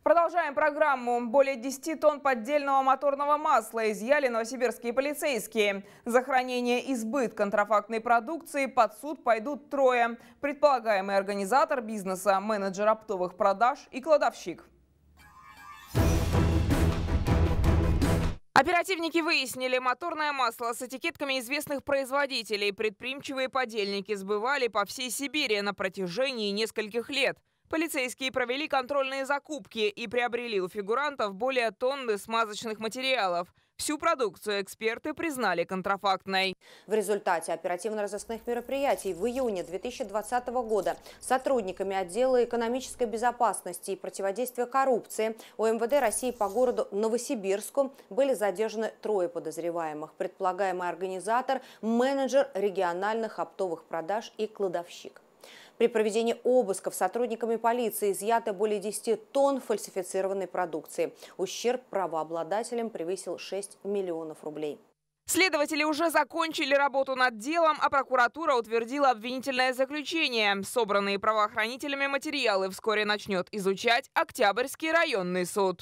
Продолжаем программу. Более 10 тонн поддельного моторного масла изъяли новосибирские полицейские. За хранение и сбыт контрафактной продукции под суд пойдут трое. Предполагаемый организатор бизнеса, менеджер оптовых продаж и кладовщик. Оперативники выяснили, моторное масло с этикетками известных производителей предприимчивые подельники сбывали по всей Сибири на протяжении нескольких лет. Полицейские провели контрольные закупки и приобрели у фигурантов более тонны смазочных материалов. Всю продукцию эксперты признали контрафактной. В результате оперативно-розыскных мероприятий в июне 2020 года сотрудниками отдела экономической безопасности и противодействия коррупции УМВД России по городу Новосибирску были задержаны трое подозреваемых. Предполагаемый организатор, менеджер региональных оптовых продаж и кладовщик. При проведении обысков сотрудниками полиции изъято более 10 тонн фальсифицированной продукции. Ущерб правообладателям превысил 6 миллионов рублей. Следователи уже закончили работу над делом, а прокуратура утвердила обвинительное заключение. Собранные правоохранителями материалы вскоре начнет изучать Октябрьский районный суд.